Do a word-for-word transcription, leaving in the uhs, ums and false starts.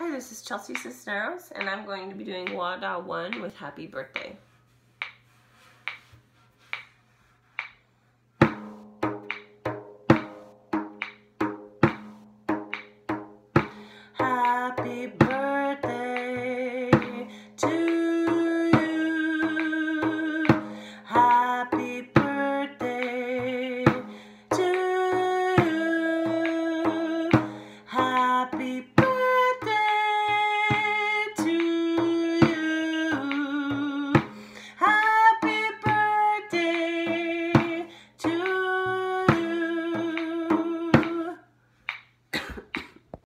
Hi, this is Chelsea Cisneros, and I'm going to be doing Wada one with Happy Birthday.